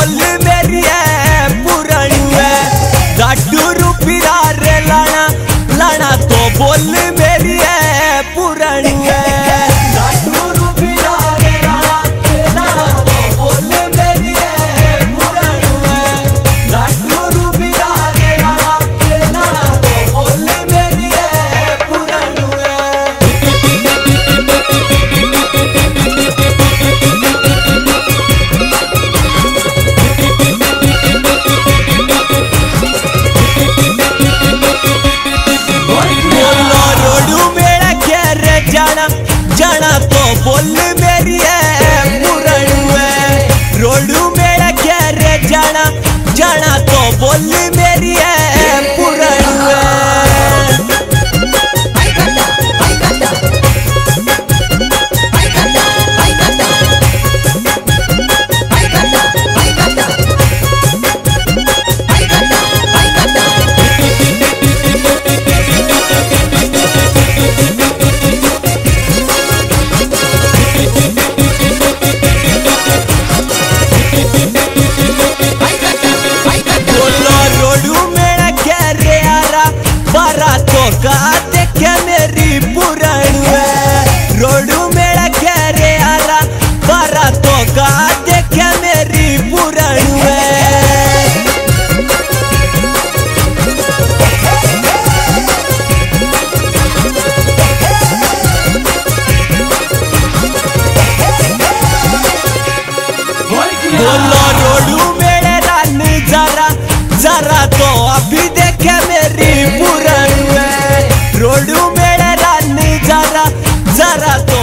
बोल मेरी है पुरानी है। गाटू रूपिया रे लाना लाना तो बोल मेरी है पुरानी है। जाना तो बोल मेरी है पुरानी है। रोडू मेरा क्या रे जाना जाना तो बोल मेरी है पुरानी है। का देखे मेरी पुरानी है। रोडू मेरा घेरे आरा बारा तो का देखे मेरी पुरानी है। बोलो रोडू मेरे रान जरा जरा तो अभी देखे मेरी पुरानी है। रोडू मेरे रानी जरा जरा